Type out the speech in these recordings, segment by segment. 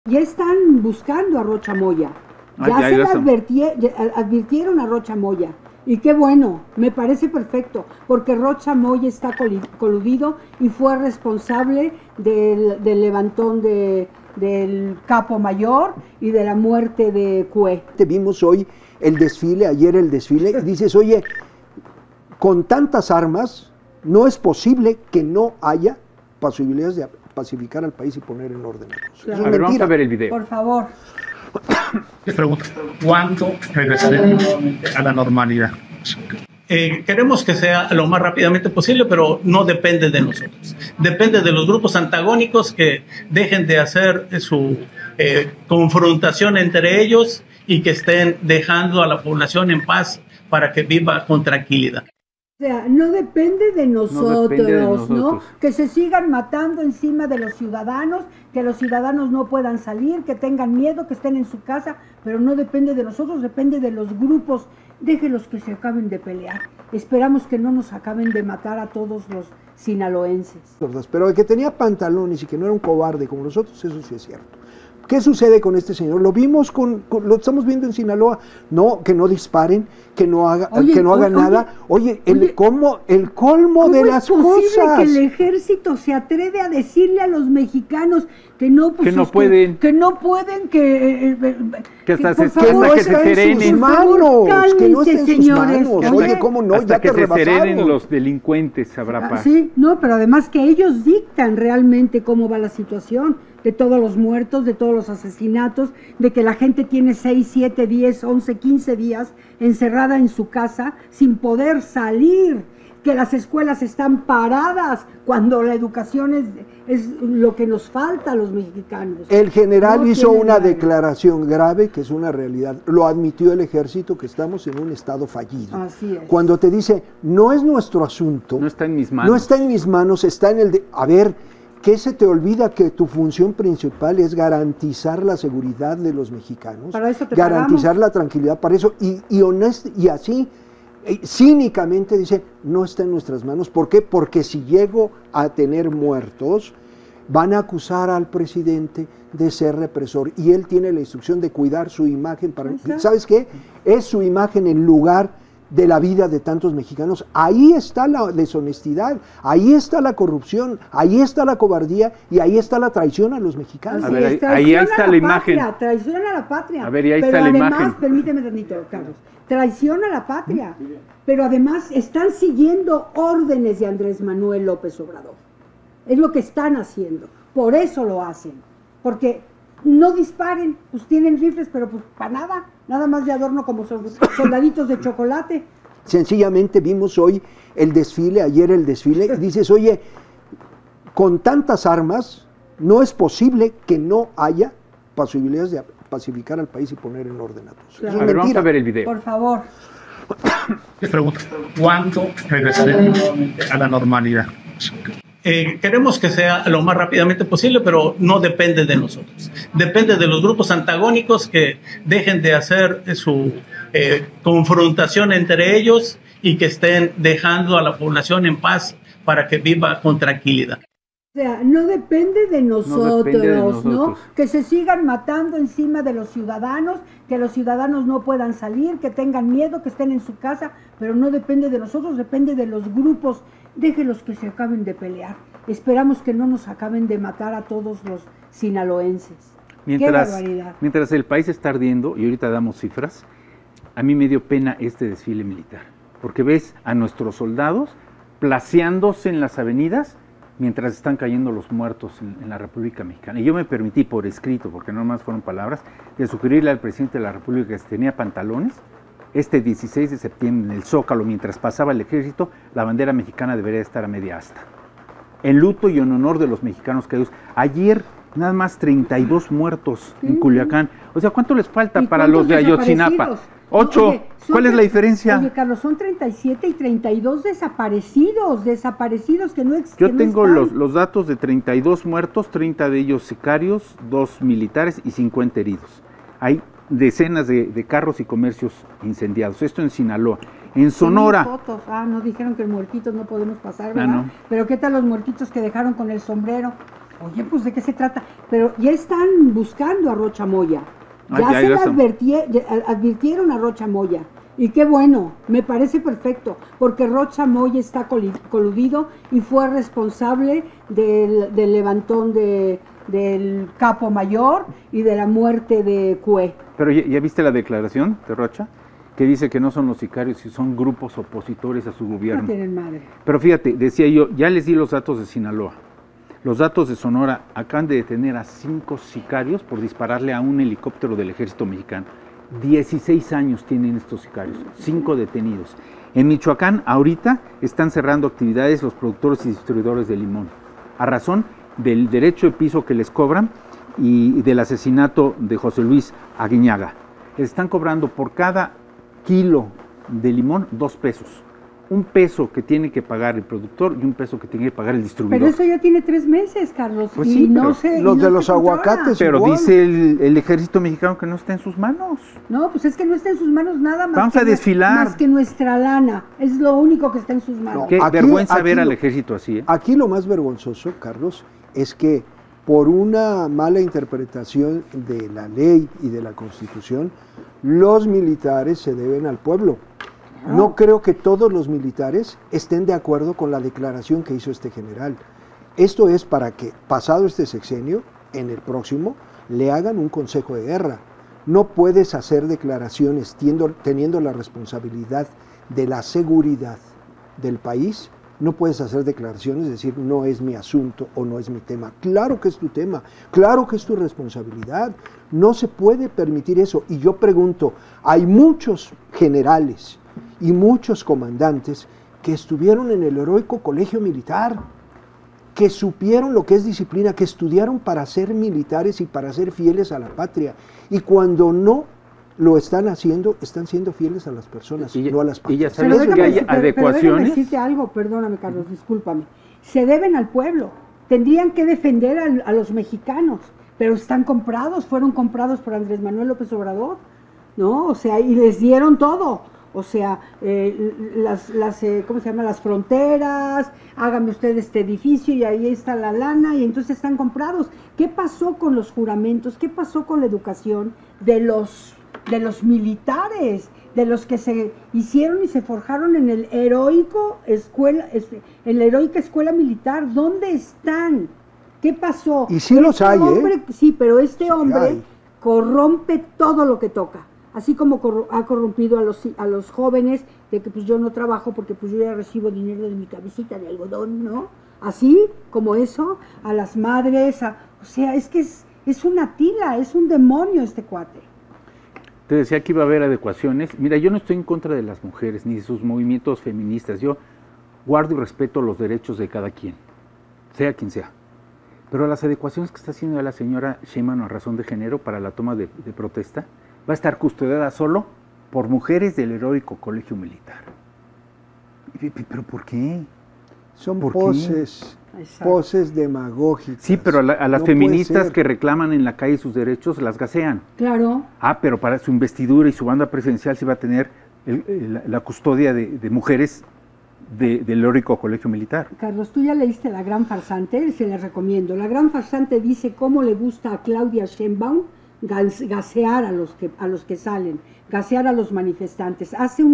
Ya están buscando a Rocha Moya. Ya se le advirtieron a Rocha Moya. Y qué bueno, me parece perfecto, porque Rocha Moya está coludido y fue responsable del levantón del capo mayor y de la muerte de Cue. Te vimos hoy el desfile, ayer el desfile, y dices, oye, con tantas armas no es posible que no haya posibilidades de pacificar al país y poner en orden las cosas. Claro. A ver, vamos a ver el video. Por favor. Les pregunto, ¿cuándo regresaremos a la normalidad? Queremos que sea lo más rápidamente posible, pero no depende de nosotros. Depende de los grupos antagónicos que dejen de hacer su confrontación entre ellos y que estén dejando a la población en paz para que viva con tranquilidad. O sea, no depende de nosotros, ¿no? Que se sigan matando encima de los ciudadanos, que los ciudadanos no puedan salir, que tengan miedo, que estén en su casa, pero no depende de nosotros, depende de los grupos. Déjenlos que se acaben de pelear. Esperamos que no nos acaben de matar a todos los sinaloenses. Pero el que tenía pantalones y que no era un cobarde como nosotros, eso sí es cierto. ¿Qué sucede con este señor? Lo vimos lo estamos viendo en Sinaloa. No, que no disparen, que no haga nada. Oye, el colmo de las cosas. ¿Cómo es posible que el ejército se atreve a decirle a los mexicanos que no, pues, que no pueden, que hasta que se serenen, que no estén sus manos. Oye, ¿cómo no? Hasta ya que te se serenen los delincuentes, habrá paz. Sí, no, pero además que ellos dictan realmente cómo va la situación, de todos los muertos, de todos los asesinatos, de que la gente tiene 6, 7, 10, 11, 15 días encerrada en su casa sin poder salir, que las escuelas están paradas cuando la educación es lo que nos falta a los mexicanos. El general hizo una declaración grave, que es una realidad. Lo admitió el ejército, que estamos en un estado fallido. Así es. Cuando te dice, no es nuestro asunto. No está en mis manos. No está en mis manos, está en el de... A ver, ¿qué se te olvida? Que tu función principal es garantizar la seguridad de los mexicanos. Para eso te garantizar pagamos. la tranquilidad, para eso. Y así... cínicamente dice, no está en nuestras manos. ¿Por qué? Porque si llego a tener muertos, van a acusar al presidente de ser represor, y él tiene la instrucción de cuidar su imagen. ¿Sabes qué? Es su imagen en lugar de la vida de tantos mexicanos. Ahí está la deshonestidad, ahí está la corrupción, ahí está la cobardía, y ahí está la traición a los mexicanos. A ver, ahí está la imagen. Traición a la patria. A ver, y ahí pero está la además, imagen. permíteme tantito, Carlos, traición a la patria, pero además están siguiendo órdenes de Andrés Manuel López Obrador. Es lo que están haciendo, por eso lo hacen, porque no disparen, pues tienen rifles, pero pues para nada más de adorno, como soldaditos de chocolate. Sencillamente vimos hoy el desfile, ayer el desfile, y dices, oye, con tantas armas no es posible que no haya posibilidades de pacificar al país y poner en orden a todos. Claro. A ver, vamos a ver el video. Por favor. Les pregunto, ¿cuándo regresaremos a la normalidad? Queremos que sea lo más rápidamente posible, pero no depende de nosotros. Depende de los grupos antagónicos que dejen de hacer su confrontación entre ellos y que estén dejando a la población en paz para que viva con tranquilidad. O sea, no depende de nosotros, ¿no? nosotros. Que se sigan matando encima de los ciudadanos, que los ciudadanos no puedan salir, que tengan miedo, que estén en su casa, pero no depende de nosotros, depende de los grupos. Déjenlos que se acaben de pelear. Esperamos que no nos acaben de matar a todos los sinaloenses. ¡Qué barbaridad! Mientras el país está ardiendo, y ahorita damos cifras, a mí me dio pena este desfile militar, porque ves a nuestros soldados placeándose en las avenidas mientras están cayendo los muertos en la República Mexicana. Y yo me permití por escrito, porque no más fueron palabras, de sugerirle al presidente de la República que si tenía pantalones, este 16 de septiembre en el Zócalo, mientras pasaba el ejército, la bandera mexicana debería estar a media asta. En luto y en honor de los mexicanos caídos. Ayer nada más 32 muertos en Culiacán. O sea, ¿cuánto les falta para los de Ayotzinapa? 8. Oye, ¿cuál es la diferencia? Oye, Carlos, son 37 y 32 desaparecidos que no existen. Yo tengo los datos de 32 muertos, 30 de ellos sicarios, 2 militares y 50 heridos. Hay decenas de carros y comercios incendiados. Esto en Sinaloa. En Sonora. Fotos. No dijeron que el muertitos no podemos pasar, ¿verdad? No. Pero ¿qué tal los muertitos que dejaron con el sombrero? Oye, pues ¿de qué se trata? Pero ya están buscando a Rocha Moya. Ya advirtieron a Rocha Moya. Y qué bueno, me parece perfecto, porque Rocha Moya está coludido y fue responsable del levantón del capo mayor y de la muerte de Cue. Pero ¿ya viste la declaración de Rocha? Que dice que no son los sicarios, sino son grupos opositores a su gobierno. No tienen madre. Pero fíjate, decía yo, ya les di los datos de Sinaloa. Los datos de Sonora acaban de detener a 5 sicarios por dispararle a un helicóptero del ejército mexicano. 16 años tienen estos sicarios, 5 detenidos. En Michoacán, ahorita, están cerrando actividades los productores y distribuidores de limón, a razón del derecho de piso que les cobran y del asesinato de José Luis Aguiñaga. Les están cobrando por cada kilo de limón 2 pesos. 1 peso que tiene que pagar el productor y 1 peso que tiene que pagar el distribuidor. Pero eso ya tiene 3 meses, Carlos. Pues y sí, no se, los y no de los se controla. aguacates. Pero igual. dice el ejército mexicano que no está en sus manos. No, pues es que no está en sus manos nada más. Vamos a desfilar. Más que nuestra lana. Es lo único que está en sus manos. No, Qué Aquí- vergüenza aquí ver al lo- ejército así, ¿eh? Aquí lo más vergonzoso, Carlos, es que por una mala interpretación de la ley y de la Constitución, los militares se deben al pueblo. No creo que todos los militares estén de acuerdo con la declaración que hizo este general. Esto es para que, pasado este sexenio, en el próximo, le hagan un consejo de guerra. No puedes hacer declaraciones teniendo la responsabilidad de la seguridad del país. No puedes hacer declaraciones, decir, no es mi asunto o no es mi tema. Claro que es tu tema, claro que es tu responsabilidad. No se puede permitir eso. Y yo pregunto, hay muchos generales y muchos comandantes que estuvieron en el heroico colegio militar, que supieron lo que es disciplina, que estudiaron para ser militares y para ser fieles a la patria. Y cuando no lo están haciendo, están siendo fieles a las personas, no a las y ya patrias. sabes que hay Pero déjame adecuaciones. decirte algo, perdóname, Carlos, discúlpame. Se deben al pueblo. Tendrían que defender a los mexicanos, pero están comprados, fueron comprados por Andrés Manuel López Obrador, ¿no? O sea, y les dieron todo. O sea, ¿cómo se llama? Las fronteras, hágame usted este edificio y ahí está la lana y entonces están comprados. ¿Qué pasó con los juramentos? ¿Qué pasó con la educación de los militares? De los que se hicieron y se forjaron en el heroico en la heroica escuela militar. ¿Dónde están? ¿Qué pasó? Y sí los hay, ¿eh? Sí, pero este Sí hombre hay. corrompe todo lo que toca. Así como ha corrompido a los jóvenes de que pues yo no trabajo porque pues yo ya recibo dinero de mi cabecita de algodón, ¿no? Así como eso, a las madres, o sea, es que es una tila, es un demonio este cuate. Te decía que iba a haber adecuaciones. Mira, yo no estoy en contra de las mujeres ni de sus movimientos feministas. Yo guardo y respeto los derechos de cada quien, sea quien sea. Pero las adecuaciones que está haciendo la señora Sheinbaum a razón de género para la toma de protesta va a estar custodiada solo por mujeres del heroico colegio militar. ¿Pero por qué? Son ¿Por qué? poses demagógicas. Sí, pero a las No puede feministas ser. que reclaman en la calle sus derechos las gasean. Claro. Pero para su investidura y su banda presidencial sí va a tener la custodia de mujeres del heroico colegio militar. Carlos, tú ya leíste La Gran Farsante, se la recomiendo. La Gran Farsante dice cómo le gusta a Claudia Sheinbaum gasear a los que salen, gasear a los manifestantes. Hacen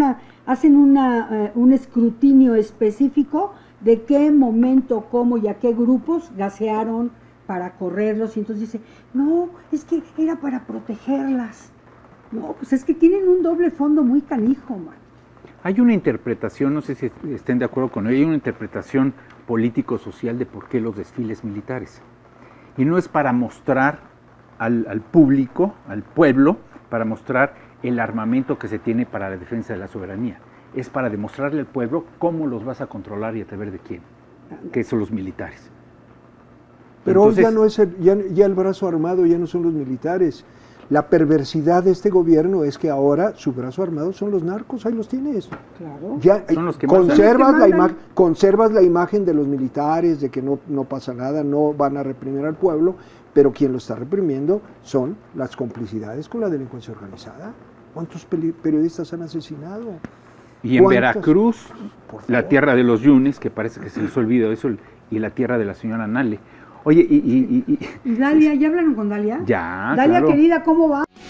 un escrutinio específico de qué momento, cómo y a qué grupos gasearon para correrlos. Y entonces dice, no, es que era para protegerlas. No, pues es que tienen un doble fondo muy canijo, man. Hay una interpretación, no sé si estén de acuerdo con ello, hay una interpretación político-social de por qué los desfiles militares. Y no es para mostrar al público, al pueblo, para mostrar el armamento que se tiene para la defensa de la soberanía. Es para demostrarle al pueblo cómo los vas a controlar y a través de quién, que son los militares. Pero Entonces, hoy ya no es ya el brazo armado, ya no son los militares. La perversidad de este gobierno es que ahora su brazo armado son los narcos, ahí los tienes. Claro. Ya Son los que mandan. conservas la imagen de los militares, de que no pasa nada, no van a reprimir al pueblo, pero quien lo está reprimiendo son las complicidades con la delincuencia organizada. ¿Cuántos periodistas han asesinado? y en ¿cuántos? Veracruz, Por la favor. tierra de los Yunes, que parece que se les olvida eso, y la tierra de la señora Nale. Oye, ¿Y Dalia? ¿Ya hablaron con Dalia? Ya, Dalia, claro. querida, ¿cómo va?